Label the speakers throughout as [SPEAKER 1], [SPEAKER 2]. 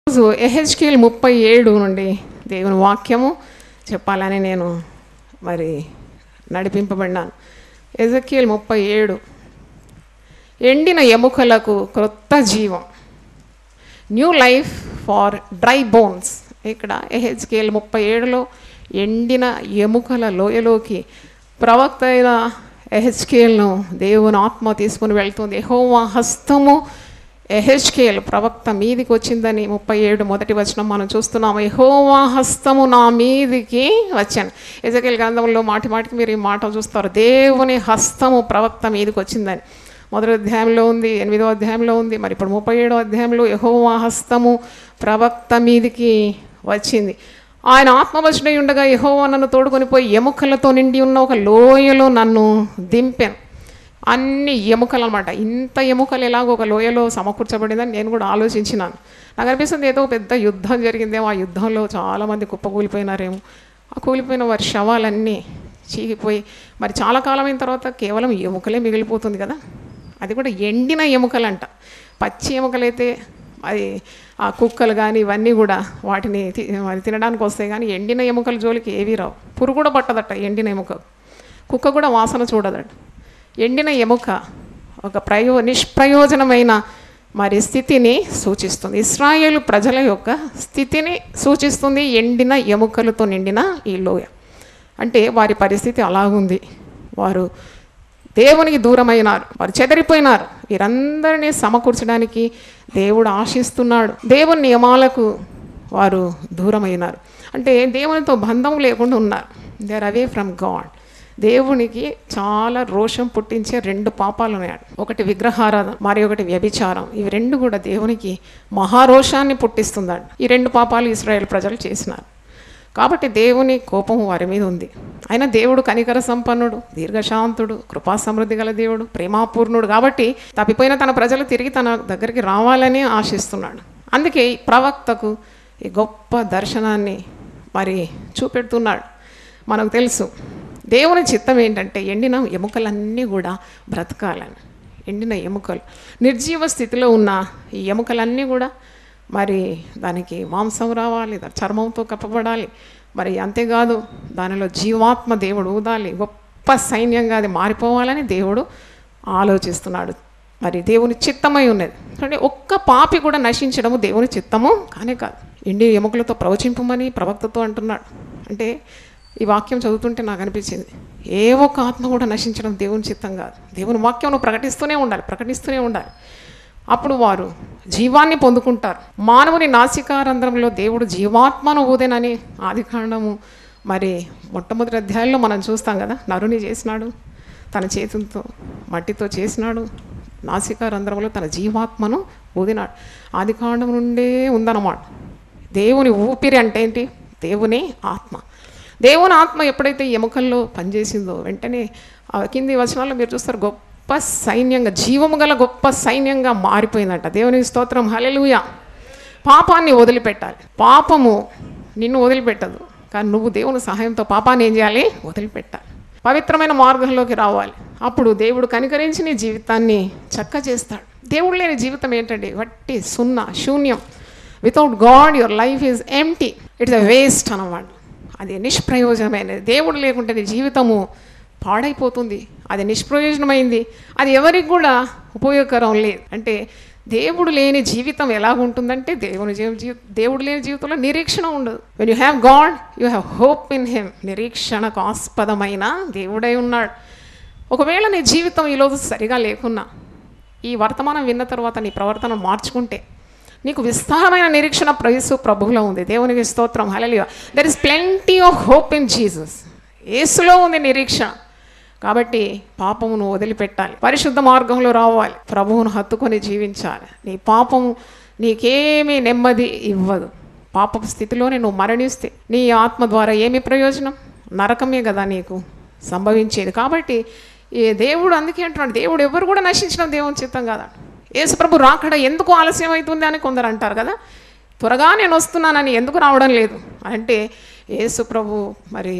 [SPEAKER 1] రోజు యెహెజ్కేలు 37 నుండి దేవుని వాక్యము చెప్పాలని నేను మరి నడిపింపబడినాను. యెహెజ్కేలు 37 ఎండిన ఎముకలకు క్రొత్త జీవం, new life for dry bones. ఇక్కడ యెహెజ్కేలు 37లో ఎండిన ఎముకల లోయలోకి ప్రవక్త అయిన యెహెజ్కేలును దేవుని ఆత్మ తీసుకుని వెళ్తుంది. యెహోవా హస్తము యెహెజ్కేలు ప్రవక్త మీదికి వచ్చిందని 37 మొదటి వచనం మనం చూస్తున్నాము. యెహోవా హస్తము నా మీదికి వచ్చాను. యెహెజ్కేలు గ్రంథంలో మాటి మాటికి మీరు ఈ మాట చూస్తారు, దేవుని హస్తము ప్రవక్త మీదికి వచ్చిందని. మొదటి అధ్యాయంలో ఉంది, 8వ అధ్యాయంలో ఉంది, మరి ఇప్పుడు 37వ అధ్యాయంలో యెహోవా హస్తము ప్రవక్త మీదికి వచ్చింది. ఆయన ఆత్మవశుడై ఉండగా యెహోవా నన్ను తోడుకొని పోయి ఎముకలతో నిండి ఉన్న ఒక లోయలో నన్ను దింపాను. అన్ని ఎముకలు అనమాట. ఇంత ఎముకలు ఎలాగో ఒక లోయలో సమకూర్చబడిందని నేను కూడా ఆలోచించినాను. నాకు అనిపిస్తుంది ఏదో పెద్ద యుద్ధం జరిగిందేమో, ఆ యుద్ధంలో చాలామంది కుప్పకూలిపోయినారేమో. ఆ కూలిపోయిన వారి శవాలన్నీ చీకిపోయి మరి చాలా కాలమైన తర్వాత కేవలం ఎముకలే మిగిలిపోతుంది కదా. అది కూడా ఎండిన ఎముకలంట. పచ్చి ఎముకలైతే అది ఆ కుక్కలు కానీ ఇవన్నీ కూడా వాటిని తినడానికి వస్తాయి, కానీ ఎండిన ఎముకల జోలికి ఏవీ రావు. పురుగు కూడా పట్టదట ఎండిన ఎముక, కుక్క కూడా వాసన చూడదట. ఎండిన ఎముక ఒక నిష్ప్రయోజనమైన మరి స్థితిని సూచిస్తుంది. ఇశ్రాయేలు ప్రజల యొక్క స్థితిని సూచిస్తుంది ఎండిన ఎముకలతో నిండిన ఈ లోయ. అంటే వారి పరిస్థితి అలాగుంది. వారు దేవునికి దూరమైనారు, వారు చెదరిపోయినారు. వీరందరినీ సమకూర్చడానికి దేవుడు ఆశిస్తున్నాడు. దేవుని నియమాలకు వారు దూరమైనారు, అంటే దేవునితో బంధం లేకుండా ఉన్నారు. They are away from God. దేవునికి చాలా రోషం పుట్టించే 2 పాపాలు ఉన్నాయి. ఒకటి విగ్రహారాధన, మరి ఒకటి వ్యభిచారం. ఇవి 2 కూడా దేవునికి మహారోషాన్ని పుట్టిస్తుందండి. ఈ 2 పాపాలు ఇశ్రాయేల్ ప్రజలు చేసినారు. కాబట్టి దేవుని కోపం వారి మీద ఉంది. అయినా దేవుడు కనికర సంపన్నుడు, దీర్ఘశాంతుడు, కృపా సమృద్ధి గల దేవుడు, ప్రేమాపూర్ణుడు. కాబట్టి తప్పిపోయిన తన ప్రజలు తిరిగి తన దగ్గరికి రావాలని ఆశిస్తున్నాడు. అందుకే ఈ ప్రవక్తకు ఈ గొప్ప దర్శనాన్ని మరి చూపెడుతున్నాడు. మనకు తెలుసు దేవుని చిత్తం ఏంటంటే ఎండిన ఎముకలన్నీ కూడా బ్రతకాలని. ఎండిన ఎముకలు, నిర్జీవ స్థితిలో ఉన్న ఈ ఎముకలన్నీ కూడా మరి దానికి మాంసం రావాలి, చర్మంతో కప్పబడాలి. మరి అంతేకాదు దానిలో జీవాత్మ దేవుడు ఊదాలి, గొప్ప సైన్యంగా అది మారిపోవాలని దేవుడు ఆలోచిస్తున్నాడు. మరి దేవుని చిత్తమై ఉన్నది. అంటే ఒక్క పాపి కూడా నశించడము దేవుని చిత్తము కానే కాదు. ఎండి ఎముకలతో ప్రవచింపమని ప్రవక్తతో అంటున్నాడు. అంటే ఈ వాక్యం చదువుతుంటే నాకు అనిపించింది, ఏ ఒక్క ఆత్మ కూడా నశించడం దేవుని చిత్తం కాదు. దేవుని వాక్యం ప్రకటిస్తూనే ఉండాలి. అప్పుడు వారు జీవాన్ని పొందుకుంటారు. మానవుని నాసికారంధ్రంలో దేవుడు జీవాత్మను ఊదేనని ఆదికాండము మరి మొట్టమొదటి అధ్యాయంలో మనం చూస్తాం కదా. నరుని చేసినాడు, తన చేతులతో మట్టితో చేసినాడు, నాసికారంధ్రంలో తన జీవాత్మను ఊదినాడు. ఆదికాండం నుండే ఉందన్నమాట. దేవుని ఊపిరి అంటే ఏంటి? దేవుని ఆత్మ. దేవుని ఆత్మ ఎప్పుడైతే ఎముకల్లో పనిచేసిందో వెంటనే కింది వచనాల్లో మీరు చూస్తారు, గొప్ప సైన్యంగా, జీవము గల గొప్ప సైన్యంగా మారిపోయిందంట. దేవునికి స్తోత్రం, హల్లెలూయా. పాపాన్ని వదిలిపెట్టాలి. పాపము నిన్ను వదిలిపెట్టదు, కానీ నువ్వు దేవుని సహాయంతో పాపాన్ని ఏం చేయాలి? వదిలిపెట్టాలి. పవిత్రమైన మార్గంలోకి రావాలి. అప్పుడు దేవుడు కనికరించి నీ జీవితాన్ని చక్క చేస్తాడు. దేవుడు లేని జీవితం ఏంటండి? వట్టి శూన్యం. Without God your life is empty. It's a waste అన్నమాట. అది నిష్ప్రయోజనమైనది. దేవుడు లేకుంటే నీ జీవితము పాడైపోతుంది. అది నిష్ప్రయోజనమైంది. అది ఎవరికి కూడా ఉపయోగకరం లేదు. అంటే దేవుడు లేని జీవితం ఎలాగుంటుందంటే దేవుడు లేని జీవితంలో నిరీక్షణ ఉండదు. When you have God you have hope in him. నిరీక్షణకు ఆస్పదమైన దేవుడై ఉన్నాడు. ఒకవేళ నీ జీవితం ఈరోజు సరిగా లేకున్నా, ఈ వర్తమానం విన్న తర్వాత నీ ప్రవర్తన మార్చుకుంటే నీకు విస్తారమైన నిరీక్షణ ప్రభువులో ఉంది. దేవునికి స్తోత్రం, హల్లెలూయా. There is plenty of hope in Jesus. యేసులో ఉంది నిరీక్షణ. కాబట్టి పాపమును వదిలిపెట్టాలి, పరిశుద్ధ మార్గంలో రావాలి, ప్రభువును హత్తుకొని జీవించాలి. నీ పాపము నీకేమీ నెమ్మది ఇవ్వదు. పాపపు స్థితిలోనే నువ్వు మరణిస్తే నీ ఆత్మ ద్వారా ఏమి ప్రయోజనం? నరకమే కదా నీకు సంభవించేది. కాబట్టి ఈ దేవుడు అందుకే అంటున్నాడు, దేవుడు ఎవరు కూడా నశించడం దేవుని చిత్తం కాదు. యేసుప్రభు రాకడ ఎందుకు ఆలస్యం అవుతుంది అని కొందరు అంటారు కదా. త్వరగా నేను వస్తున్నానని ఎందుకు రావడం లేదు అంటే, యేసుప్రభు మరి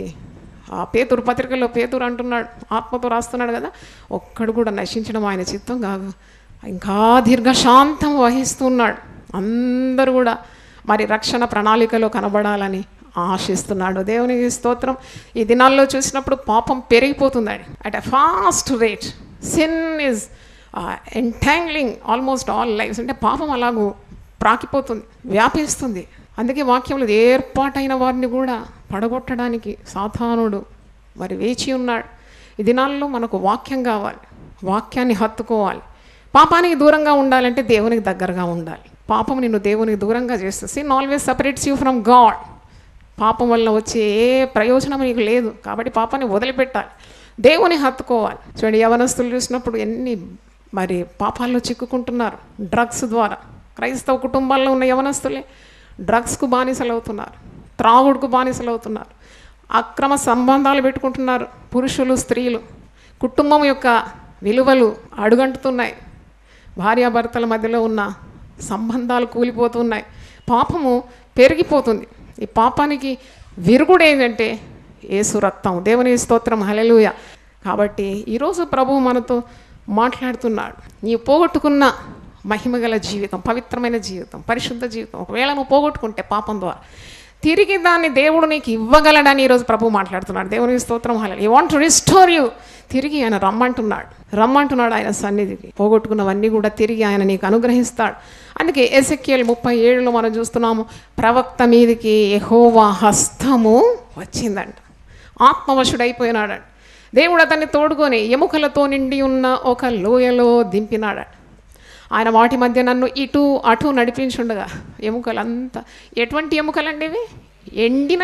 [SPEAKER 1] ఆ పేతురు పత్రికలో పేతురు అంటున్నాడు, ఆత్మతో రాస్తున్నాడు కదా, ఒక్కడు కూడా నశించడం ఆయన చిత్తం కాదు, ఇంకా దీర్ఘశాంతం వహిస్తున్నాడు. అందరూ కూడా మరి రక్షణ ప్రణాళికలో కనబడాలని ఆశిస్తున్నాడు. దేవునికి స్తోత్రం. ఈ దినాల్లో చూసినప్పుడు పాపం పెరిగిపోతుందండి at a fast rate. Sin is entangling almost all lives. అంటే పాపం అలాగూ ప్రాకిపోతుంది, వ్యాపిస్తుంది. అందుకే వాక్యంలో ఏర్పాటైన వారిని కూడా పడగొట్టడానికి సాతానుడు మరి వేచి ఉన్నాడు. ఈ దినాల్లో మనకు వాక్యం కావాలి, వాక్యాన్ని హత్తుకోవాలి. పాపానికి దూరంగా ఉండాలంటే దేవునికి దగ్గరగా ఉండాలి. పాపం నిన్ను దేవునికి దూరంగా చేస్తుంది. Sin always separates you from God. పాపం వల్ల వచ్చే ఏ ప్రయోజనం నీకు లేదు. కాబట్టి పాపాన్ని వదిలిపెట్టాలి, దేవుని హత్తుకోవాలి. చూడండి, యవనస్తులు చూసినప్పుడు ఎన్ని మరి పాపాల్లో చిక్కుకుంటున్నారు డ్రగ్స్ ద్వారా. క్రైస్తవ కుటుంబాల్లో ఉన్న యవనస్తులే డ్రగ్స్కు బానిసలు అవుతున్నారు, త్రాగుడుకు బానిసలు అవుతున్నారు, అక్రమ సంబంధాలు పెట్టుకుంటున్నారు పురుషులు స్త్రీలు. కుటుంబం యొక్క విలువలు అడుగంటుతున్నాయి, భార్యాభర్తల మధ్యలో ఉన్న సంబంధాలు కూలిపోతున్నాయి, పాపము పెరిగిపోతుంది. ఈ పాపానికి విరుగుడు ఏంటంటే యేసు రక్తం. దేవుని స్తోత్రం, హల్లెలూయా. కాబట్టి ఈరోజు ప్రభువు మనతో మాట్లాడుతున్నాడు. నీవు పోగొట్టుకున్న మహిమగల జీవితం, పవిత్రమైన జీవితం, పరిశుద్ధ జీవితం ఒకవేళ నువ్వు పోగొట్టుకుంటే పాపం ద్వారా తిరిగి దాన్ని దేవుడు నీకు ఇవ్వగలడని ఈరోజు ప్రభువు మాట్లాడుతున్నాడు. దేవుని స్తోత్రం, హల్లెలూయా. You want to restore you. తిరిగి ఆయన రమ్మంటున్నాడు ఆయన సన్నిధికి. పోగొట్టుకున్నవన్నీ కూడా తిరిగి ఆయన నీకు అనుగ్రహిస్తాడు. అందుకే ఎజెకియల్ 37లో మనం చూస్తున్నాము, ప్రవక్త మీదకి యెహోవా హస్తము వచ్చిందంట. ఆత్మవశుడైపోయినాడు. దేవుడు అతన్ని తోడుకొని ఎముకలతో నిండి ఉన్న ఒక లోయలో దింపినాడు. ఆయన వాటి మధ్య నన్ను ఇటు అటు నడిపించుండగా ఎముకలంతా ఎటువంటి ఎముకలండి ఇవి? ఎండిన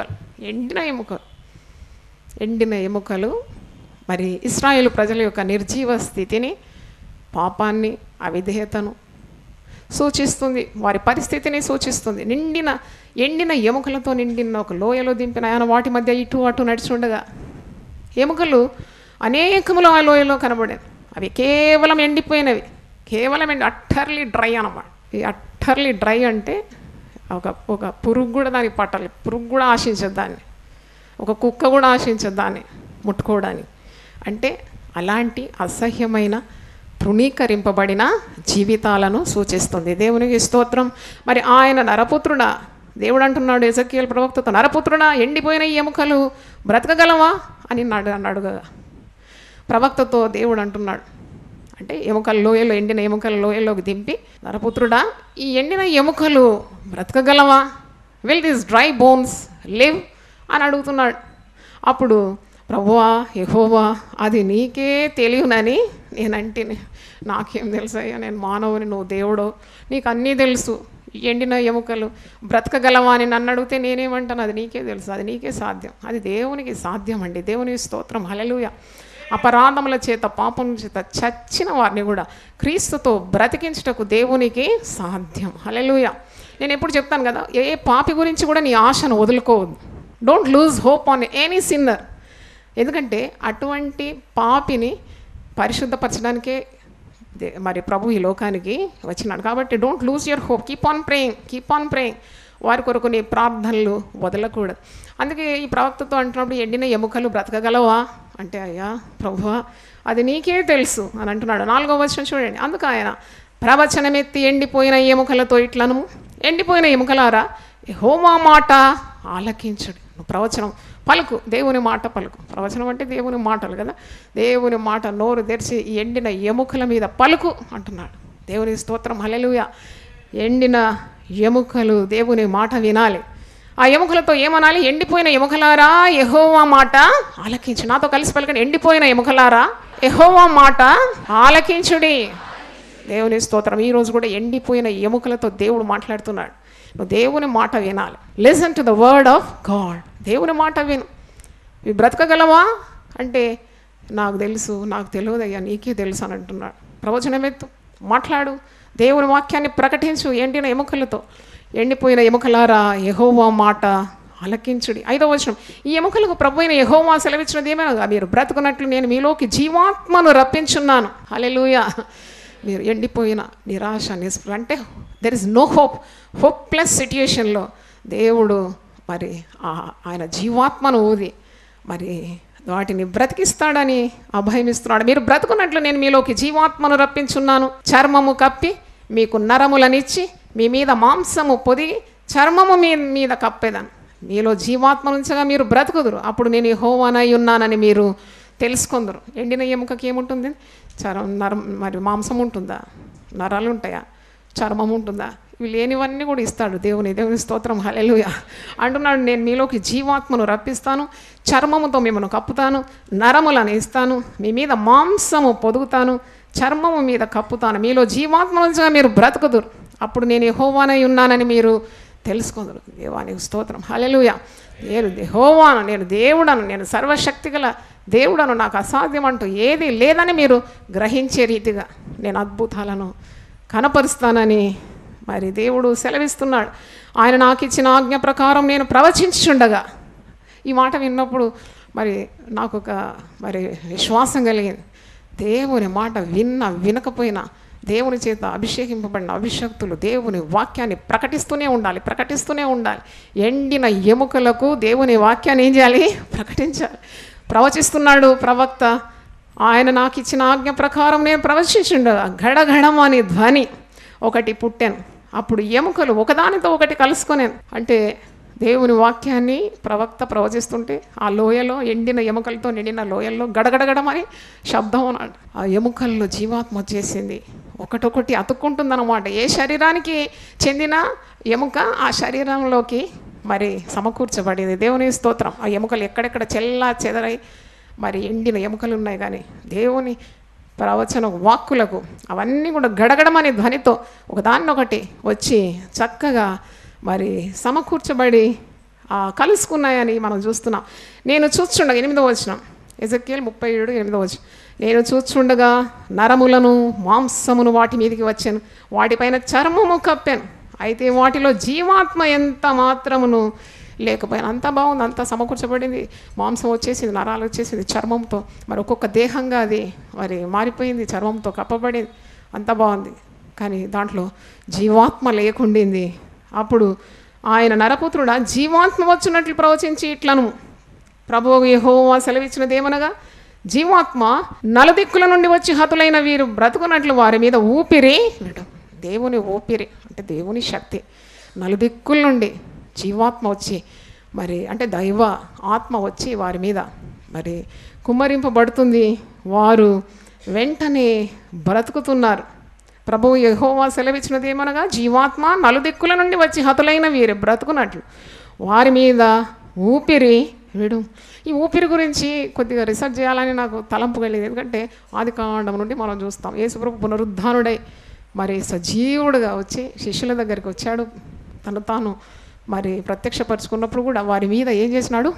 [SPEAKER 1] ఎముకలు. మరి ఇశ్రాయేలు ప్రజల యొక్క నిర్జీవ స్థితిని, పాపాన్ని, అవిధేయతను సూచిస్తుంది, వారి పరిస్థితిని సూచిస్తుంది. ఎండిన ఎముకలతో నిండిన ఒక లోయలో దింపిన ఆయన వాటి మధ్య ఇటు అటు నడిచుండగా ఎముకలు అనేకములు ఆ లోయలో కనబడేది. అవి కేవలం ఎండిపోయినవి, అట్టర్లీ డ్రై అన్నమాట. ఈ అట్టర్లీ డ్రై అంటే ఒక పురుగు కూడా దానికి పట్టాలి, పురుగు కూడా ఆశించదు దాన్ని, ఒక కుక్క కూడా ఆశించదు దాన్ని ముట్టుకోవడానికి. అంటే అలాంటి అసహ్యమైన తృణీకరింపబడిన జీవితాలను సూచిస్తుంది. దేవునికి స్తోత్రం. మరి ఆయన నరపుత్రుడా, దేవుడు అంటున్నాడు ఎజెకియల్ ప్రవక్తతో, నరపుత్రుడా ఎండిపోయిన ఈ ఎముకలు బ్రతకగలవా అని అన్నాడు కదా ప్రవక్తతో. దేవుడు అంటున్నాడు అంటే ఎండిన ఎముకల లోయలోకి దింపి, నరపుత్రుడా ఈ ఎండిన ఎముకలు బ్రతకగలవా, will this dry bones live అని అడుగుతున్నాడు. అప్పుడు ప్రభువా యెహోవా అది నీకే తెలియనని నేనంటే, నాకేం తెలుసయ్యా, నేను మానవుని, నువ్వు దేవుడో, నీకు అన్నీ తెలుసు. ఎండిన ఎముకలు బ్రతకగలవా అని నన్ను అడిగితే నేనేమంటాను, అది నీకే తెలుసు, అది నీకే సాధ్యం, అది దేవునికి సాధ్యం అండి. దేవునికి స్తోత్రం, హల్లెలూయా. అపరాధముల చేత, పాపం చేత చచ్చిన వారిని కూడా క్రీస్తుతో బ్రతికించుటకు దేవునికి సాధ్యం. హల్లెలూయా. నేను ఎప్పుడు చెప్తాను కదా, ఏ పాపి గురించి కూడా నీ ఆశను వదులుకోవద్దు. Don't lose hope on any sinner. ఎందుకంటే అటువంటి పాపిని పరిశుద్ధపరచడానికే మరి ప్రభు ఈ లోకానికి వచ్చినాడు. కాబట్టి don't lose your hope, keep on praying. వారి కొరకు నీ ప్రార్థనలు వదలకూడదు. అందుకే ఈ ప్రవక్తతో అంటున్నప్పుడు ఎండిన ఎముకలు బ్రతకగలవా అంటే, అయ్యా ప్రభువా అది నీకే తెలుసు అని అంటున్నాడు. 4వ వచనం చూడండి. అందుకు ఆయన ప్రవచనమెత్తి ఎండిపోయిన ఎముకలతో ఇట్లను, ఎండిపోయిన ఎముకలారా యెహోవా మాట ఆలకించుడి. నువ్వు ప్రవచనం పలుకు, దేవుని మాట పలుకు. ప్రవచనం అంటే దేవుని మాటలు కదా. దేవుని మాట నోరు తెరిచి ఈ ఎండిన ఎముకల మీద పలుకు అంటున్నాడు. దేవుని స్తోత్రం, హల్లెలూయా. ఎండిన ఎముకలు దేవుని మాట వినాలి. ఆ ఎముకలతో ఏమనాలి? ఎండిపోయిన ఎముకలారా యెహోవా మాట ఆలకించు. నాతో కలిసి పలకండి, ఎండిపోయిన ఎముకలారా యెహోవా మాట ఆలకించుడి. దేవుని స్తోత్రం. ఈరోజు కూడా ఎండిపోయిన ఎముకలతో దేవుడు మాట్లాడుతున్నాడు. నువ్వు దేవుని మాట వినాలి. Listen to the word of God. దేవుని మాట విను. ఇవి బ్రతకగలవా అంటే, నాకు తెలుసు, నాకు తెలియదయ్యా, నీకే తెలుసు అని అంటున్నాడు. ప్రవచనమెత్తు, మాట్లాడు, దేవుని వాక్యాన్ని ప్రకటించు. ఎండిన ఎముకలతో, ఎండిపోయిన ఎముకలారా యెహోవా మాట ఆలకించుడి. 5వ వచనం, ఈ ఎముకలకు ప్రభు అయిన యెహోవా సెలవిచ్చినది ఏమైనా, మీరు బ్రతుకున్నట్లు నేను మీలోకి జీవాత్మను రప్పించున్నాను. హల్లెలూయా. మీరు ఎండిపోయిన నిరాశ, నిస్పృహ అంటే దెర్ ఇస్ నో హోప్లెస్ సిట్యుయేషన్లో దేవుడు మరి ఆయన జీవాత్మను ఊది మరి వాటిని బ్రతికిస్తాడని అభయమిస్తున్నాడు. మీరు బ్రతుకున్నట్లు నేను మీలోకి జీవాత్మను రప్పించున్నాను. చర్మము కప్పి మీకు నరములనిచ్చి మీ మీద మాంసము పొదిగి చర్మము మీద కప్పేదాన్ని. మీలో జీవాత్మ నుంచగా మీరు బ్రతుకుదురు, అప్పుడు నేను యెహోవానై ఉన్నానని మీరు తెలుసుకుందరు. ఎండిన ఎముకకి ఏముంటుంది? మరి మాంసం ఉంటుందా? నరాలు ఉంటాయా? చర్మం ఉంటుందా? ఇవి లేనివన్నీ కూడా ఇస్తాడు దేవుని స్తోత్రం, హల్లెలూయా అంటున్నాడు. నేను మీలోకి జీవాత్మను రప్పిస్తాను, చర్మముతో మిమ్మల్ని కప్పుతాను, నరములను ఇస్తాను, మీ మీద మాంసము పొదుగుతాను, చర్మము మీద కప్పుతాను, మీలో జీవాత్మ నుంచిగా మీరు బ్రతుకుదురు, అప్పుడు నేను యెహోవానై ఉన్నానని మీరు తెలుసుకుందరు. దేవానికి స్తోత్రం, హల్లెలూయా. నేను యెహోవాను, నేను దేవుడను, నేను సర్వశక్తి గల దేవుడను, నాకు అసాధ్యం అంటూ ఏది లేదని మీరు గ్రహించే రీతిగా నేను అద్భుతాలను కనపరుస్తానని మరి దేవుడు సెలవిస్తున్నాడు. ఆయన నాకు ఇచ్చిన ఆజ్ఞ ప్రకారం నేను ప్రవచించుండగా, ఈ మాట విన్నప్పుడు మరి నాకు ఒక మరి విశ్వాసం కలిగింది. దేవుని మాట వినకపోయినా దేవుని చేత అభిషేకింపబడిన అభిషక్తులు దేవుని వాక్యాన్ని ప్రకటిస్తూనే ఉండాలి. ఎండిన ఎముకలకు దేవుని వాక్యాన్ని ఏం చేయాలి? ప్రకటించాలి. ప్రవచిస్తున్నాడు ప్రవక్త. ఆయన నాకు ఇచ్చిన ఆజ్ఞ ప్రకారం నేను ప్రవచించుండగా గడగడం అని ధ్వని ఒకటి పుట్టాను. అప్పుడు ఎముకలు ఒకదానితో ఒకటి కలుసుకునేను. అంటే దేవుని వాక్యాన్ని ప్రవక్త ప్రవచిస్తుంటే ఆ లోయలో, ఎండిన ఎముకలతో నిండిన లోయల్లో గడగడగడమని శబ్దం అన్నాడు. ఆ ఎముకల్లో జీవాత్మ వచ్చేసింది, ఒకటొకటి అతుక్కుంటుందన్నమాట. ఏ శరీరానికి చెందిన ఎముక ఆ శరీరంలోకి మరి సమకూర్చబడింది. దేవుని స్తోత్రం. ఆ ఎముకలు ఎక్కడెక్కడ చెల్లా చెదరై మరి ఎండిన ఎముకలు ఉన్నాయి, కానీ దేవుని ప్రవచన వాక్కులకు అవన్నీ కూడా గడగడమనే ధ్వనితో ఒకదాన్నొకటి వచ్చి చక్కగా మరి సమకూర్చబడి కలుసుకున్నాయని మనం చూస్తున్నాం. నేను చూస్తుండగా 8వ వచనం, ఎజెకియల్ 37:8. నేను చూస్తుండగా నరములను మాంసమును వాటి మీదకి వచ్చాను, వాటిపైన చర్మము కప్పాను, అయితే వాటిలో జీవాత్మ ఎంత మాత్రమును లేకపోయాను. అంత బాగుంది, అంత సమకూర్చబడింది, మాంసం వచ్చేసింది, నరాలు వచ్చేసింది, చర్మంతో మరి ఒక్కొక్క దేహంగా అది మరి మారిపోయింది, చర్మంతో కప్పబడింది, అంత బాగుంది. కానీ దాంట్లో జీవాత్మ లేకుండింది. అప్పుడు ఆయన నరపుత్రుడా, జీవాత్మ వచ్చినట్లు ప్రవచించి ఇట్లను, ప్రభువు యెహోవా సెలవిచ్చినదేమనగా, జీవాత్మ నలుదిక్కుల నుండి వచ్చి హతులైన వీరు బ్రతుకున్నట్లు వారి మీద ఊపిరి విడడం. దేవుని ఊపిరి అంటే దేవుని శక్తి. నలుదిక్కుల నుండి జీవాత్మ వచ్చి మరి అంటే దైవ ఆత్మ వచ్చి వారి మీద మరి కుమ్మరింపబడుతుంది, వారు వెంటనే బ్రతుకుతున్నారు. ప్రభువు యెహోవా సెలవిచ్చినది ఏమనగా, జీవాత్మ నలుదిక్కుల నుండి వచ్చి హతులైన వీరు బ్రతుకున్నట్లు వారి మీద ఊపిరి విడు. ఈ ఊపిరి గురించి కొద్దిగా రీసెర్చ్ చేయాలని నాకు తలంపు కలిగింది. ఎందుకంటే ఆదికాండం నుండి మనం చూస్తాం, యేసుప్రభు పునరుద్ధానుడై మరి సజీవుడుగా వచ్చి శిష్యుల దగ్గరికి వచ్చాడు. తాను మరి ప్రత్యక్షపరుచుకున్నప్పుడు కూడా వారి మీద ఏం చేసినాడు?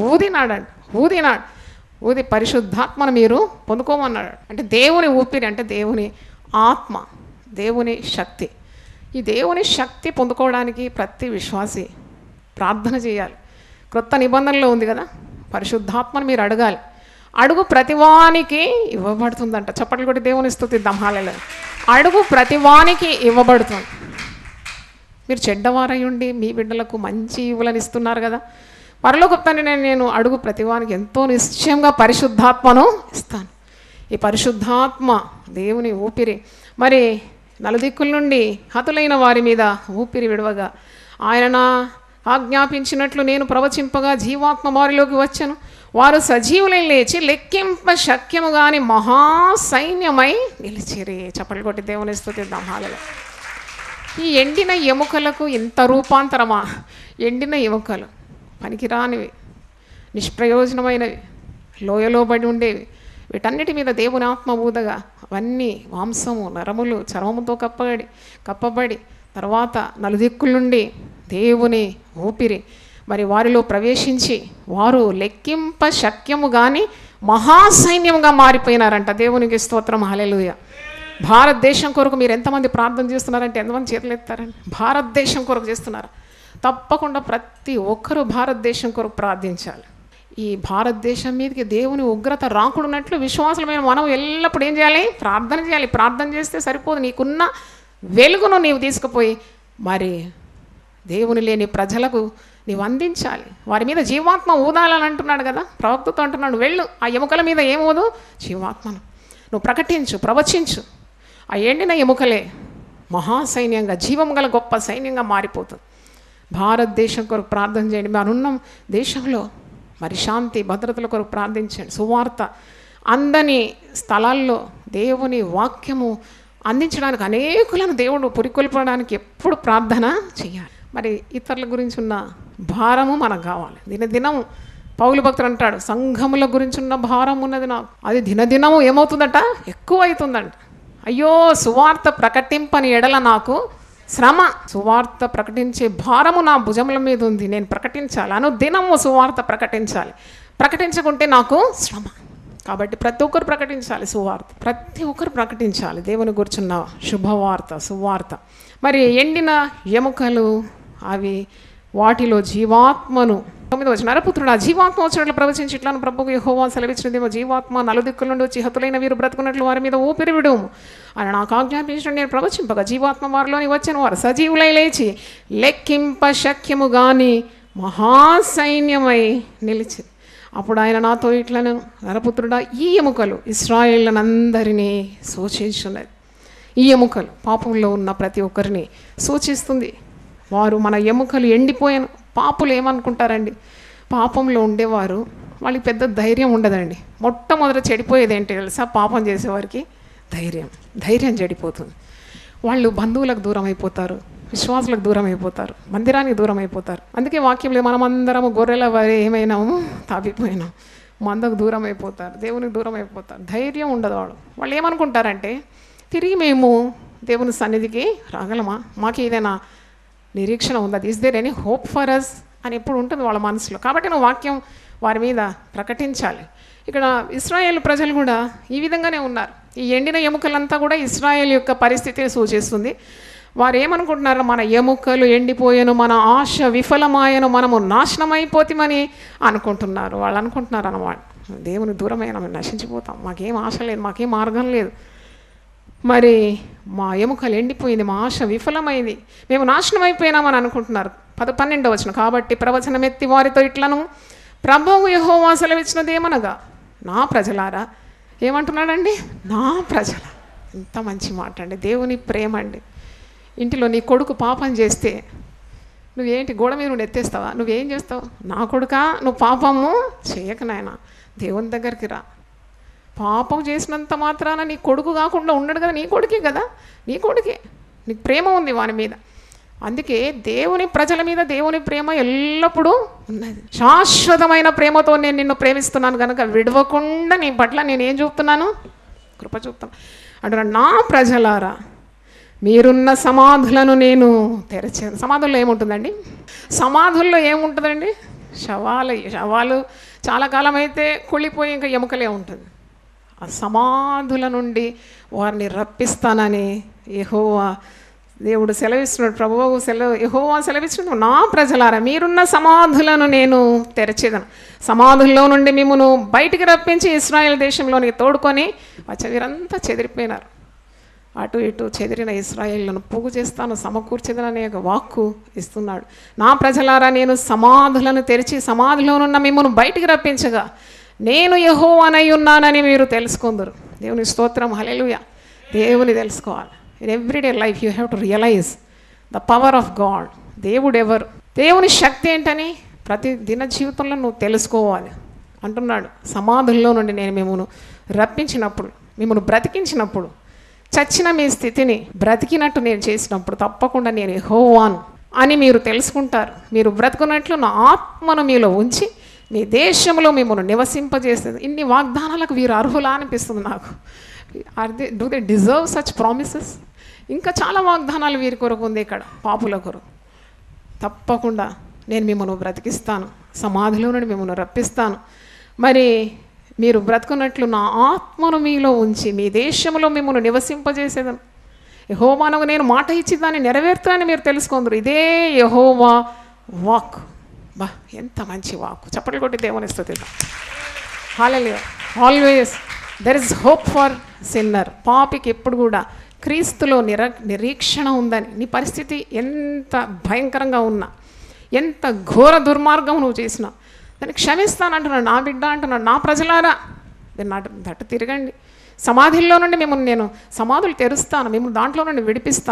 [SPEAKER 1] ఊది పరిశుద్ధాత్మను మీరు పొందుకోమన్నాడు. అంటే దేవుని ఊపిరి అంటే దేవుని ఆత్మ, దేవుని శక్తి. ఈ దేవుని శక్తి పొందుకోవడానికి ప్రతి విశ్వాసి ప్రార్థన చేయాలి. క్రొత్త నిబంధనలో ఉంది కదా, పరిశుద్ధాత్మను మీరు అడగాలి. అడుగు ప్రతివానికి ఇవ్వబడుతుందంట. చప్పట్లు కొట్టి దేవుని స్తుతిద్దాం, హల్లెలూయా. అడుగు ప్రతివానికి ఇవ్వబడుతుంది. మీరు చెడ్డవారై ఉండి మీ బిడ్డలకు మంచి ఇవ్వులను ఇస్తున్నారు కదా, పరలోకపు తండ్రి నేను అడుగు ప్రతివానికి ఎంతో నిశ్చయంగా పరిశుద్ధాత్మను ఇస్తాను. ఈ పరిశుద్ధాత్మ దేవుని ఊపిరి మరి నలుదిక్కుల నుండి హతులైన వారి మీద ఊపిరి విడవగా, ఆయన ఆజ్ఞాపించినట్లు నేను ప్రవచింపగా జీవాత్మ వారిలోకి వచ్చాను, వారు సజీవులై లేచి లెక్కింప శక్యము గాని మహాసైన్యమై నిలిచిరి. చప్పట్లు కొట్టి దేవుని స్తుతిద్దాం, హల్లెలూయా. ఈ ఎండిన ఎముకలకు ఇంత రూపాంతరమా? ఎండిన ఎముకలు పనికిరానివి, నిష్ప్రయోజనమైనవి, లోయలో పడి ఉండేవి. వీటన్నిటి మీద దేవుని ఆత్మ ఊదగా అవన్నీ మాంసము, నరములు, చర్మముతో కప్పబడి తర్వాత నలుదిక్కుల నుండి దేవుని ఊపిరి మరి వారిలో ప్రవేశించి వారు లెక్కింప శక్యము కానీ మహాసైన్యముగా మారిపోయినారంట. దేవునికి స్తోత్రం, హల్లెలూయా. భారతదేశం కొరకు మీరు ఎంతమంది ప్రార్థన చేస్తున్నారంటే ఎంతమంది చేతులు ఎత్తారండి? భారతదేశం కొరకు చేస్తున్నారు. తప్పకుండా ప్రతి ఒక్కరూ భారతదేశం కొరకు ప్రార్థించాలి. ఈ భారతదేశం మీదకి దేవుని ఉగ్రత రాకుండానట్లు విశ్వాసమైన మనం ఎల్లప్పుడూ ఏం చేయాలి? ప్రార్థన చేయాలి. ప్రార్థన చేస్తే సరిపోదు, నీకున్న వెలుగును నీవు తీసుకుపోయి మరి దేవుని లేని ప్రజలకు నీవు అందించాలి. వారి మీద జీవాత్మ ఊదాలని అంటున్నాడు కదా, ప్రవక్తతో అంటున్నాడు, వెళ్ళు ఆ ఎముకల మీద ఏం ఊదు? జీవాత్మను నువ్వు ప్రకటించు, ప్రవచించు. ఆ ఎండిన ఎముకలే మహాసైన్యంగా, జీవం గల గొప్ప సైన్యంగా మారిపోతుంది. భారతదేశం కొరకు ప్రార్థన చేయండి. మనున్న దేశంలో మరి శాంతి భద్రతల కొరకు ప్రార్థించండి. సువార్త అందని స్థలాల్లో దేవుని వాక్యము అందించడానికి అనేకులను దేవుడు పురికొల్పడానికి ఎప్పుడు ప్రార్థన చేయాలి. మరి ఇతరుల గురించి ఉన్న భారము మనకు కావాలి. దినదినం పౌలు భక్తుడు అంటాడు, సంఘముల గురించి ఉన్న భారం ఉన్నది నాకు, అది దినదినము ఏమవుతుందట, ఎక్కువ అవుతుందంట. అయ్యో సువార్త ప్రకటింపని ఎడల నాకు శ్రమ, సువార్త ప్రకటించే భారము నా భుజముల మీద ఉంది, నేను ప్రకటించాలి, అనుదినము సువార్త ప్రకటించాలి, ప్రకటించకుంటే నాకు శ్రమ. కాబట్టి ప్రతి ఒక్కరు ప్రకటించాలి సువార్త, ప్రతి ఒక్కరు ప్రకటించాలి దేవుని గురించిన శుభవార్త, సువార్త. మరి ఎండిన ఎముకలు అవి వాటిలో జీవాత్మను 9వ వచనం, నరపుత్రుడా జీవాత్మ వచ్చినట్లు ప్రవచించి ఇట్లా ప్రభువు యెహోవా సెలవిచ్చినదేమో, జీవాత్మ నలుదిక్కుల నుండి వచ్చి హతులైన వీరు బ్రతుకున్నట్లు వారి మీద ఊపిరి విడుము అని నాకు ఆజ్ఞాపించిన నేను ప్రవచింపగా జీవాత్మ వారిలోని వచ్చిన వారు సజీవులై లేచి లెక్కింప శక్యము గాని మహాసైన్యమై నిలిచి. అప్పుడు ఆయన నాతో ఇట్లను, నరపుత్రుడా ఈ ఎముకలు ఇశ్రాయేళ్లనందరినీ సూచించున్నది. ఈ ఎముకలు పాపంలో ఉన్న ప్రతి ఒక్కరిని సూచిస్తుంది. వారు మన ఎముకలు ఎండిపోయాను. పాపులు ఏమనుకుంటారండి, పాపంలో ఉండేవారు వాళ్ళకి పెద్ద ధైర్యం ఉండదండి. మొట్టమొదట చెడిపోయేది ఏంటి తెలుసా, పాపం చేసేవారికి ధైర్యం చెడిపోతుంది. వాళ్ళు బంధువులకు దూరం అయిపోతారు, విశ్వాసులకు దూరం అయిపోతారు, మందిరానికి దూరం అయిపోతారు. అందుకే వాక్యంలో మనమందరము గొర్రెల వరే ఏమైనాము, తాపిపోయినాం, మందకు దూరం అయిపోతారు, దేవునికి దూరం అయిపోతారు. ధైర్యం ఉండదు. వాళ్ళు ఏమనుకుంటారంటే తిరిగి మేము దేవుని సన్నిధికి రాగలమా, మాకు ఏదైనా నిరీక్షణ ఉందా, is there any hope for us అని ఎప్పుడు ఉంటుంది వాళ్ళ మనసులో. కాబట్టి నువ్వు వాక్యం వారి మీద ప్రకటించాలి. ఇక్కడ ఇశ్రాయేల్ ప్రజలు కూడా ఈ విధంగానే ఉన్నారు. ఈ ఎండిన ఎముకలంతా కూడా ఇశ్రాయేల్ యొక్క పరిస్థితిని సూచిస్తుంది. వారు ఏమనుకుంటున్నారు, మన ఎముకలు ఎండిపోయాను, మన ఆశ విఫలమాయను, మనము నాశనమైపోతామని అనుకుంటున్నారు. వాళ్ళు అనుకుంటున్నారు అన్నమాట, దేవుని దూరమైన మేము నశించిపోతాం, మాకేం ఆశ లేదు, మాకేం మార్గం లేదు, మరి మా ఎముకలు ఎండిపోయింది, మా ఆశ విఫలమైంది, మేము నాశనం అయిపోయినామని అనుకుంటున్నారు. 12వ వచనం, కాబట్టి ప్రవచనం ఎత్తి వారితో ఇట్లను, ప్రభువు యెహోవా సెలవిచ్చినదేమనగా, నా ప్రజలారా. ఏమంటున్నాడండి, నా ప్రజల. ఎంత మంచి మాట అండి, దేవుని ప్రేమ అండి. ఇంటిలో నీ కొడుకు పాపం చేస్తే నువ్వేంటి గోడ మీద నుండి ఎత్తేస్తావా, నువ్వేం చేస్తావు, నా కొడుకా నువ్వు పాపము చేయక నాయనా దేవుని దగ్గరికి రా. పాపం చేసినంత మాత్రాన నీ కొడుకు కాకుండా ఉండడు కదా, నీ కొడుకే కదా, నీ కొడుకే, నీకు ప్రేమ ఉంది వాని మీద. అందుకే దేవుని ప్రజల మీద దేవుని ప్రేమ ఎల్లప్పుడూ ఉన్నది. శాశ్వతమైన ప్రేమతో నేను నిన్ను ప్రేమిస్తున్నాను కనుక విడవకుండా నీ పట్ల నేను ఏం చూపుతున్నాను, కృప చూపుతాను అంటున్నాడు. నా ప్రజలారా, మీరున్న సమాధులను నేను తెరచాను. సమాధుల్లో ఏముంటుందండి, సమాధుల్లో ఏముంటుందండి, శవాలు చాలా కాలం అయితే కుళ్ళిపోయి ఇంకా ఎముకలే ఉంటుంది. ఆ సమాధుల నుండి వారిని రప్పిస్తానని యెహోవా దేవుడు సెలవిస్తున్నాడు. ప్రభువు యెహోవా సెలవిస్తున్నాడు, నా ప్రజలారా మీరున్న సమాధులను నేను తెరచేదను, సమాధుల్లో నుండి మిమ్మును బయటికి రప్పించి ఇశ్రాయేల్ దేశంలోనికి తోడుకొని వచ్చే వీరంతా చెదిరిపోయినారు. అటు ఇటు చెదిరిన ఇశ్రాయేళ్లను పోగు చేస్తాను, సమకూర్చేదననే ఒక వాక్కు ఇస్తున్నాడు. నా ప్రజలారా నేను సమాధులను తెరిచి సమాధిలోనున్న మిమ్మును బయటికి రప్పించగా నేను యెహోవానై ఉన్నానని మీరు తెలుసుకుందరు. దేవుని స్తోత్రం, హల్లెలూయా. దేవుని తెలుసుకోవాలి. In everyday life you have to realise the power of God. దేవుడు ఎవరు, దేవుని శక్తి ఏంటని ప్రతి దిన జీవితంలో నువ్వు తెలుసుకోవాలి అంటున్నాడు. సమాధుల్లో నుండి నేను మిమ్మల్ని రప్పించినప్పుడు, మిమ్మల్ని బ్రతికించినప్పుడు, చచ్చిన మీ స్థితిని బ్రతికినట్టు నేను చేసినప్పుడు తప్పకుండా నేను యెహోవాను అని మీరు తెలుసుకుంటారు. మీరు బ్రతుకున్నట్లు నా ఆత్మను మీలో ఉంచి మీ దేశంలో మిమ్మల్ని నివసింపజేస్తుంది. ఇన్ని వాగ్దానాలకు వీరు అర్హులా అనిపిస్తుంది నాకు. Do they deserve such promises? ఇంకా చాలా వాగ్దానాలు వీరి కొరకు ఉంది ఇక్కడ, పాపుల కొరకు. తప్పకుండా నేను మిమ్మల్ని బ్రతికిస్తాను, సమాధిలో నుండి మిమ్మల్ని రప్పిస్తాను, మరి మీరు బ్రతుకున్నట్లు నా ఆత్మను మీలో ఉంచి మీ దేశంలో మిమ్మల్ని నివసింపజేసేదను. యెహోవానకు నేను మాట ఇచ్చి దాన్ని నెరవేర్తానని మీరు తెలుసుకుందరు. ఇదే యెహోవా వాక్. బా, ఎంత మంచి వాక్. చప్పట్లు కొట్టి దేవుని స్తుతిద్దాం. హల్లెలూయా. Always there is hope for sinner. పాపికి ఎప్పుడు కూడా క్రీస్తులో నిరీక్షణ ఉందని. నీ పరిస్థితి ఎంత భయంకరంగా ఉన్నా, ఎంత ఘోర దుర్మార్గం నువ్వు చేసినా దాన్ని క్షమిస్తానంటున్నాడు. నా బిడ్డ అంటున్నాడు, నా ప్రజలారా దట్ట తిరగండి, సమాధుల్లో నుండి మిమ్మల్ని నేను సమాధులు తెరుస్తాను, మిమ్మల్ని దాంట్లో నుండి విడిపిస్తాను,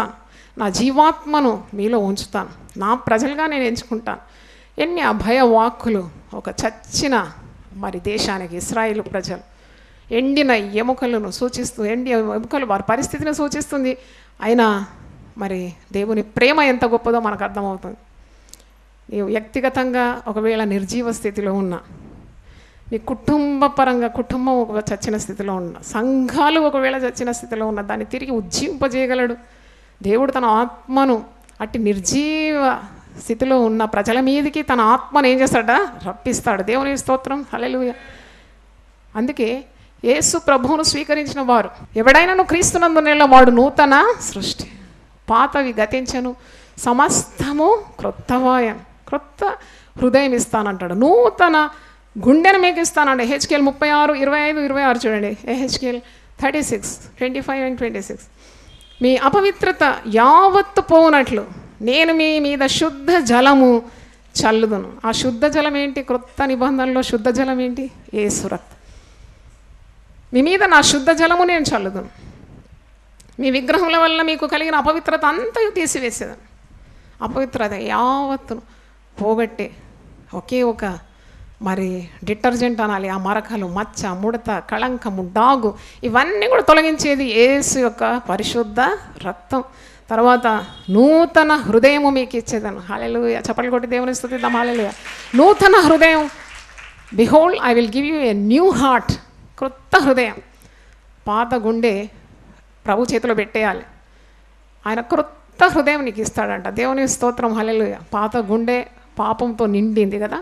[SPEAKER 1] నా జీవాత్మను మీలో ఉంచుతాను, నా ప్రజలుగా నేను ఎంచుకుంటాను. ఎన్ని అభయ వాక్కులు ఒక చచ్చిన మరి దేశానికి, ఇశ్రాయేలు ప్రజలు ఎండిన ఎముకలను సూచిస్తూ, ఎముకలు వారి పరిస్థితిని సూచిస్తుంది. అయినా మరి దేవుని ప్రేమ ఎంత గొప్పదో మనకు అర్థమవుతుంది. నీవు వ్యక్తిగతంగా ఒకవేళ నిర్జీవ స్థితిలో ఉన్నా, నీ కుటుంబపరంగా కుటుంబం ఒక చచ్చిన స్థితిలో ఉన్న, సంఘాలు ఒకవేళ చచ్చిన స్థితిలో ఉన్న, దాన్ని తిరిగి ఉజ్జింపజేయగలడు దేవుడు. తన ఆత్మను అట్టి నిర్జీవ స్థితిలో ఉన్న ప్రజల మీదకి తన ఆత్మను ఏం చేస్తాడా? రప్పిస్తాడు. దేవుని స్తోత్రం, హల్లెలూయా. అందుకే యేసు ప్రభువును స్వీకరించిన వారు ఎవడైనా క్రీస్తునందున వాడు నూతన సృష్టి, పాతవి గతించను, సమస్తము క్రొత్తవాయను. క్రొత్త హృదయం ఇస్తానంటాడు, నూతన గుండెను మీకు ఇస్తానండి. హెచ్కేఎల్ 36, 25, 26 చూడండి. HKL 36, 25 and 26. మీ అపవిత్రత యావత్తు పోవునట్లు నేను మీ మీద శుద్ధ జలము చల్లుదును. ఆ శుద్ధ జలం ఏంటి? క్రొత్త నిబంధనలో శుద్ధ జలం ఏంటి? యేసు రక్తం. మీ మీద నా శుద్ధ జలము నేను చల్లుదును. మీ విగ్రహముల వల్ల మీకు కలిగిన అపవిత్రత అంతా తీసివేసేదాను. అపవిత్రత యావత్తును పోగొట్టే ఒకే ఒక మరి డిటర్జెంట్ అనాలి. ఆ మరకలు, మచ్చ, ముడత, కళంకము, డాగు ఇవన్నీ కూడా తొలగించేది యేసు యొక్క పరిశుద్ధ రక్తం. తర్వాత నూతన హృదయము మీకు ఇచ్చేదాను. హల్లెలూయా. చప్పట్లు కొట్టి దేవుని స్తుతిద్దాం. హల్లెలూయా. నూతన హృదయం. Behold I will give you a new heart. క్రొత్త హృదయం. పాత గుండె ప్రభు చేతిలో పెట్టేయాలి. ఆయన క్రొత్త హృదయం నీకు ఇస్తాడంట. దేవుని స్తోత్రం, హల్లెలూయా. పాత గుండె పాపంతో నిండింది కదా,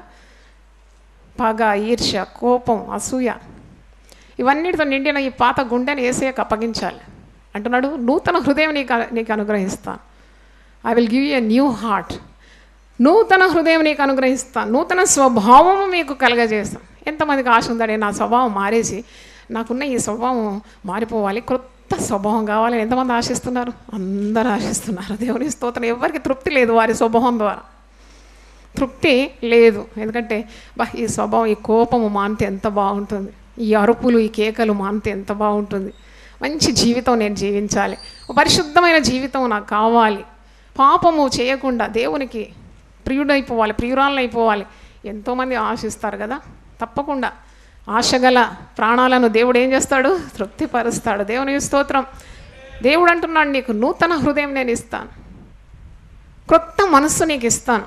[SPEAKER 1] పగ, ఈర్ష్య, కోపం, అసూయ ఇవన్నిటితో నిండిన ఈ పాత గుండెని యేసయ్యకు అప్పగించాలి అంటున్నాడు. నూతన హృదయం నీకు అనుగ్రహిస్తాను. I will give you a new heart. నూతన హృదయం నీకు అనుగ్రహిస్తాను. నూతన స్వభావము మీకు కలగజేస్తాను. ఎంతమందికి ఆశ ఉందండి, నా స్వభావం మారేసి నాకున్న ఈ స్వభావం మారిపోవాలి, క్రొత్త స్వభావం కావాలని ఎంతమంది ఆశిస్తున్నారు? అందరూ ఆశిస్తున్నారు. దేవుని స్తోత్రం. ఎవరికి తృప్తి లేదు వారి స్వభావం ద్వారా, తృప్తి లేదు. ఎందుకంటే ఈ స్వభావం, ఈ కోపము మానితే ఎంత బాగుంటుంది, ఈ అరుపులు, ఈ కేకలు మానితే ఎంత బాగుంటుంది. మంచి జీవితం నేను జీవించాలి, పరిశుద్ధమైన జీవితం నాకు కావాలి, పాపము చేయకుండా దేవునికి ప్రియుడైపోవాలి, ప్రియురాలను అయిపోవాలి. ఎంతోమంది ఆశిస్తారు కదా. తప్పకుండా ఆశగల ప్రాణాలను దేవుడు ఏం చేస్తాడు? తృప్తిపరుస్తాడు. దేవుని స్తోత్రం. దేవుడు అంటున్నాడు, నీకు నూతన హృదయం నేను ఇస్తాను, క్రొత్త మనస్సు నీకు ఇస్తాను,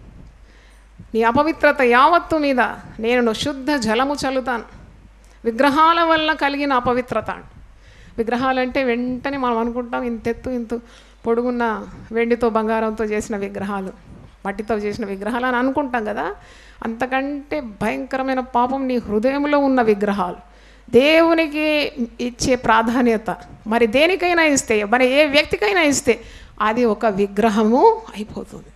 [SPEAKER 1] నీ అపవిత్రత యావత్తు మీద నేను శుద్ధ జలము చల్లుతాను. విగ్రహాల వల్ల కలిగిన అపవిత్రత. విగ్రహాలంటే వెంటనే మనం అనుకుంటాం ఇంతెత్తు ఇంత పొడుగున్న వెండితో బంగారంతో చేసిన విగ్రహాలు, మట్టితో చేసిన విగ్రహాలు అని అనుకుంటాం కదా. అంతకంటే భయంకరమైన పాపం నీ హృదయంలో ఉన్న విగ్రహాలు. దేవునికి ఇచ్చే ప్రాధాన్యత మరి దేనికైనా ఇస్తే, మరి ఏ వ్యక్తికైనా ఇస్తే అది ఒక విగ్రహము అయిపోతుంది.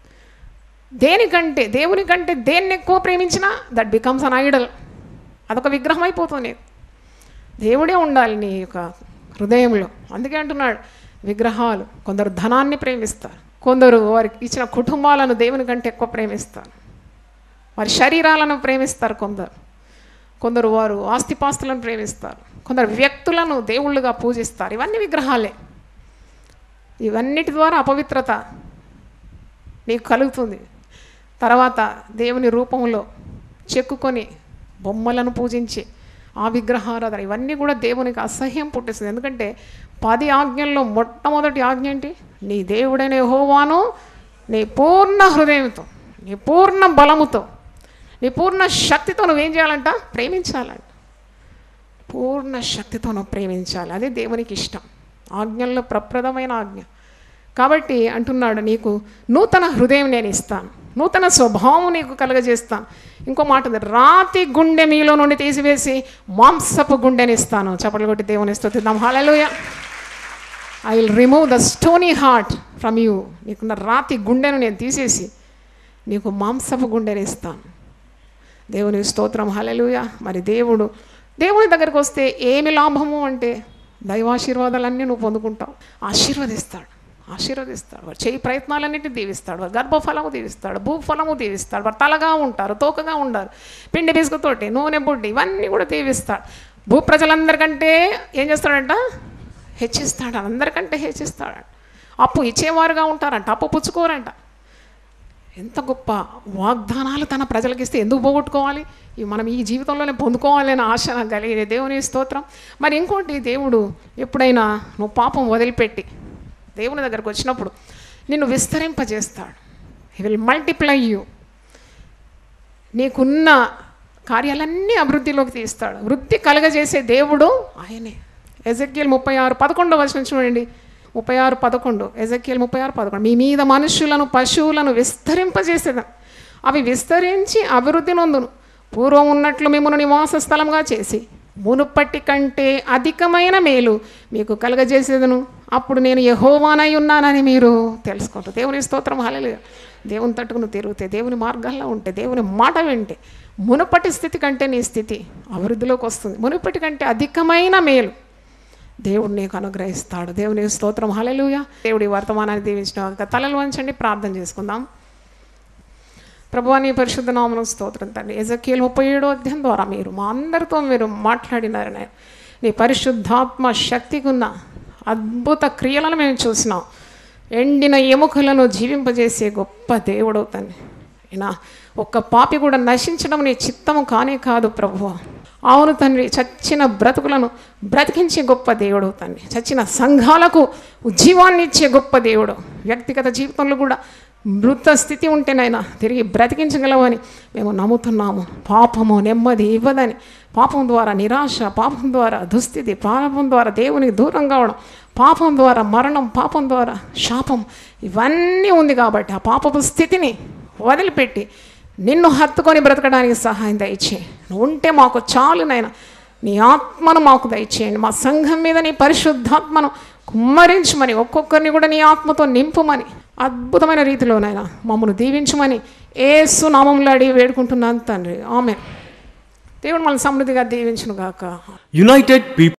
[SPEAKER 1] దేనికంటే, దేవునికంటే దేన్ని ఎక్కువ ప్రేమించినా దట్ బికమ్స్ అన్ ఐడల్. అదొక విగ్రహం అయిపోతుంది. దేవుడే ఉండాలి నీ యొక్క హృదయంలో. అందుకే అంటున్నాడు, విగ్రహాలు. కొందరు ధనాన్ని ప్రేమిస్తారు, కొందరు వారికి ఇచ్చిన కుటుంబాలను దేవుని కంటే ఎక్కువ ప్రేమిస్తారు, వారి శరీరాలను ప్రేమిస్తారు, కొందరు వారు ఆస్తిపాస్తులను ప్రేమిస్తారు, కొందరు వ్యక్తులను దేవుళ్ళుగా పూజిస్తారు. ఇవన్నీ విగ్రహాలే. ఇవన్నిటి ద్వారా అపవిత్రత నీకు కలుగుతుంది. తర్వాత దేవుని రూపంలో చెక్కుకొని బొమ్మలను పూజించి ఆ విగ్రహారాధన, ఇవన్నీ కూడా దేవునికి అసహ్యం పుట్టిస్తుంది. ఎందుకంటే 10 ఆజ్ఞల్లో మొట్టమొదటి ఆజ్ఞ ఏంటి? నీ దేవుడైన యెహోవాను నీ పూర్ణ హృదయంతో, నీ పూర్ణ బలముతో, నీ పూర్ణ శక్తితో నువ్వేం చేయాలంట? ప్రేమించాలంట. పూర్ణ శక్తితో నువ్వు ప్రేమించాలి. అదే దేవునికి ఇష్టం. ఆజ్ఞల్లో ప్రప్రదమైన ఆజ్ఞ. కాబట్టి అంటున్నాడు, నీకు నూతన హృదయం నేను ఇస్తాను, నూతన స్వభావం నీకు కలుగజేస్తాను. ఇంకో మాట ఉంది, రాతి గుండె మీలో నుండి తీసివేసి మాంసపు గుండెని ఇస్తాను. చప్పట్లు కొట్టి దేవుని స్తుతిద్దాం. హల్లెలూయా. I will remove the stony heart from you. నీకున్న రాతి గుండెను నేను తీసేసి నీకు మాంసపు గుండెని ఇస్తాను. దేవుని స్తోత్రం. హల్లెలూయా. మరి దేవుని దగ్గరికి వస్తే ఏమి లాభము అంటే దైవాశీర్వాదాలన్నీ నువ్వు పొందుకుంటావు. ఆశీర్వదిస్తాడు. వారు చేయి ప్రయత్నాలన్నింటినీ దీవిస్తాడు, వారు గర్భఫలము దీవిస్తాడు, భూఫలము దీవిస్తాడు, వారు తలగా ఉంటారు, తోకగా ఉంటారు, పిండి బిస్కుతోటి, నూనె బుడ్డి ఇవన్నీ కూడా దీవిస్తాడు. భూ ప్రజలందరికంటే ఏం చేస్తాడంట? హెచ్చిస్తాడు. అందరికంటే హెచ్చిస్తాడు. అప్పు ఇచ్చేవారుగా ఉంటారంట, అప్పు పుచ్చుకోరంట. ఎంత గొప్ప వాగ్దానాలు తన ప్రజలకు ఇస్తే ఎందుకు పోగొట్టుకోవాలి? మనం ఈ జీవితంలోనే పొందుకోవాలి అనే ఆశ నాకు కలిగేది. దేవుని స్తోత్రం. మరి ఇంకోటి, దేవుడు ఎప్పుడైనా నువ్వు పాపం వదిలిపెట్టి దేవుని దగ్గరకు వచ్చినప్పుడు నిన్ను విస్తరింపజేస్తాడు. He will multiply you. నీకున్న కార్యాలన్నీ అభివృద్ధిలోకి తీస్తాడు. వృద్ధి కలగజేసే దేవుడు ఆయనే. ఎజెకియల్ 36:11 చూడండి. 36:11 ఎజెకియల్ 36:11 మీ మీద మనుషులను పశువులను విస్తరింపజేసేదాం, అవి విస్తరించి అభివృద్ధి నొందును. పూర్వం ఉన్నట్లు మిమ్మల్ని నివాస స్థలంగా చేసి మునుపటి కంటే అధికమైన మేలు మీకు కలగజేసేదను. అప్పుడు నేను యెహోవానై ఉన్నానని మీరు తెలుసుకుంటారు. దేవుని స్తోత్రం. హల్లెలూయా. దేవుని తట్టుకుని తిరిగితే, దేవుని మార్గాల్లో ఉంటే, దేవుని మాట వింటే మునుపటి స్థితి కంటే నీ స్థితి అభివృద్ధిలోకి వస్తుంది. మునుపటి కంటే అధికమైన మేలు దేవుడు నీకు అనుగ్రహిస్తాడు. దేవుని స్తోత్రం. హల్లెలూయా. దేవుడి వర్తమానాన్ని దీవించిన తలలు వంచండి, ప్రార్థన చేసుకుందాం. ప్రభువా, నీ పరిశుద్ధ నామమునకు స్తోత్రం తండ్రి. ఎజెకియల్ 37వ అధ్యాయం ద్వారా మీరు మా అందరితో మీరు మాట్లాడినారు. నీ పరిశుద్ధాత్మ శక్తికి ఉన్న అద్భుత క్రియలను మేము చూసినాం. ఎండిన ఎముకలను జీవింపజేసే గొప్ప దేవుడు తండ్రి. అయినా ఒక్క పాపి కూడా నశించడం నీ చిత్తము కానే కాదు ప్రభువా. అవును తండ్రి, చచ్చిన బ్రతుకులను బ్రతికించే గొప్ప దేవుడు తండ్రి. చచ్చిన సంఘాలకు ఉజ్జీవాన్ని ఇచ్చే గొప్ప దేవుడు. వ్యక్తిగత జీవితంలో కూడా మృత స్థితి ఉంటేనైనా తిరిగి బ్రతికించగలవని మేము నమ్ముతున్నాము. పాపము నెమ్మది ఇవ్వదని, పాపం ద్వారా నిరాశ, పాపం ద్వారా దుస్థితి, పాపం ద్వారా దేవునికి దూరం కావడం, పాపం ద్వారా మరణం, పాపం ద్వారా శాపం, ఇవన్నీ ఉంది. కాబట్టి ఆ పాపపు స్థితిని వదిలిపెట్టి నిన్ను హత్తుకొని బ్రతకడానికి సహాయం దయచేయండి. నువ్వు ఉంటే మాకు చాలునైనా నీ ఆత్మను మాకు దయచేయండి. మా సంఘం మీద నీ పరిశుద్ధాత్మను కుమ్మరించమని, ఒక్కొక్కరిని కూడా నీ ఆత్మతో నింపుమని, అద్భుతమైన రీతిలోనైనా మమ్మల్ని దీవించమని యేసు నామములో అడిగి వేడుకుంటున్నాను తండ్రి. ఆమేన్. దేవుడు మనల్ని సమృద్ధిగా దీవించును గాక.
[SPEAKER 2] United people